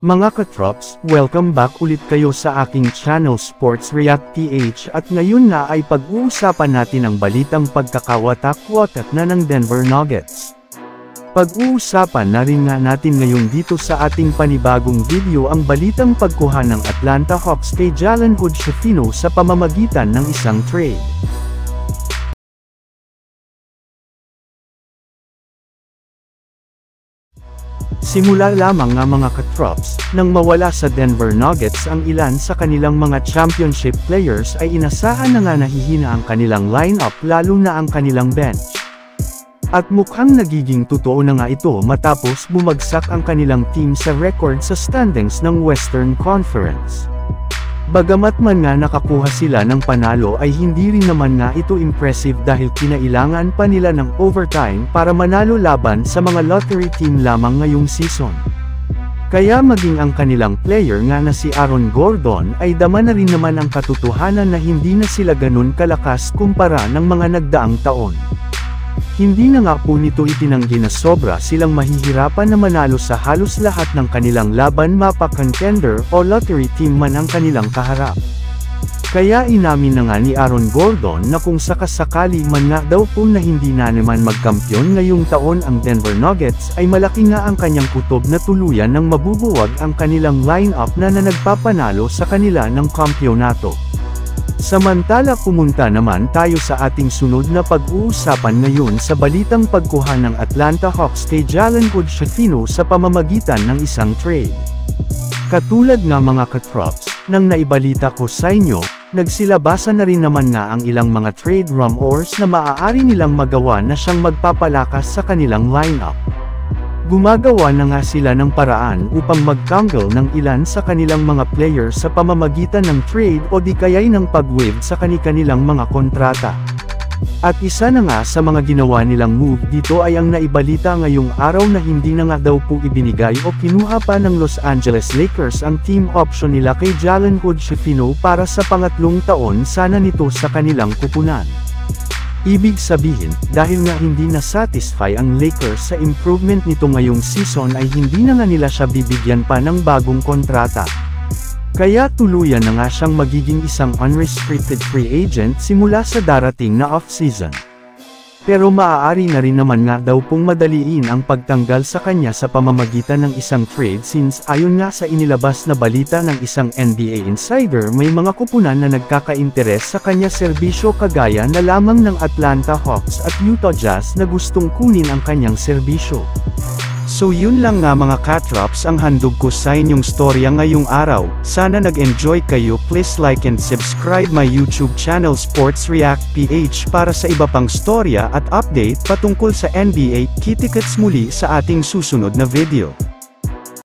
Mga katrops, welcome back ulit kayo sa aking channel Sports React PH at ngayon na ay pag-uusapan natin ang balitang pagkakawatak-watak na ng Denver Nuggets. Pag-uusapan na rin nga natin ngayon dito sa ating panibagong video ang balitang pagkuha ng Atlanta Hawks kay Jalen Hood-Schifino sa pamamagitan ng isang trade. Simula lamang nga mga katrops, nang mawala sa Denver Nuggets ang ilan sa kanilang mga championship players ay inasahan na nga nahihina ang kanilang lineup lalo na ang kanilang bench. At mukhang nagiging totoo na nga ito matapos bumagsak ang kanilang team sa record sa standings ng Western Conference. Bagamat man nga nakakuha sila ng panalo ay hindi rin naman nga ito impressive dahil kinailangan pa nila ng overtime para manalo laban sa mga lottery team lamang ngayong season. Kaya maging ang kanilang player nga na si Aaron Gordon ay dama na rin naman ang katotohanan na hindi na sila ganun kalakas kumpara ng mga nagdaang taon. Hindi na nga po nito itinanggi na sobra silang mahihirapan na manalo sa halos lahat ng kanilang laban mapa-contender o lottery team man ang kanilang kaharap. Kaya inamin na nga ni Aaron Gordon na kung sakasakali man nga daw po na hindi na naman magkampiyon ngayong taon ang Denver Nuggets ay malaki nga ang kanyang kutob na tuluyan ng mabubuwag ang kanilang lineup na nagpapanalo sa kanila ng kampyonato. Samantala pumunta naman tayo sa ating sunod na pag-uusapan ngayon sa balitang pagkuha ng Atlanta Hawks kay Jalen Hood-Schifino sa pamamagitan ng isang trade. Katulad nga mga katrops, nang naibalita ko sa inyo, nagsilabasan na rin naman nga ang ilang mga trade rumors na maaari nilang magawa na siyang magpapalakas sa kanilang lineup. Gumagawa na nga sila ng paraan upang magtanggal ng ilan sa kanilang mga players sa pamamagitan ng trade o di kaya'y ng pag-waive sa kani-kanilang mga kontrata. At isa na nga sa mga ginawa nilang move dito ay ang naibalita ngayong araw na hindi na nga daw po ibinigay o kinuha pa ng Los Angeles Lakers ang team option nila kay Jalen Hood-Schifino para sa pangatlong taon sana nito sa kanilang kupunan. Ibig sabihin, dahil nga hindi na-satisfy ang Lakers sa improvement nito ngayong season ay hindi na nga nila siya bibigyan pa ng bagong kontrata. Kaya tuluyan na nga siyang magiging isang unrestricted free agent simula sa darating na off-season. Pero maaari na rin naman nga daw pong madaliin ang pagtanggal sa kanya sa pamamagitan ng isang trade since ayon nga sa inilabas na balita ng isang NBA insider may mga kupunan na nagkaka-interes sa kanya serbisyo kagaya na lamang ng Atlanta Hawks at Utah Jazz na gustong kunin ang kanyang serbisyo. So yun lang nga mga katrops ang handog ko sa inyong storya ngayong araw. Sana nag-enjoy kayo. Please like and subscribe my YouTube channel Sports React PH para sa iba pang storya at update patungkol sa NBA. Kita-kits muli sa ating susunod na video.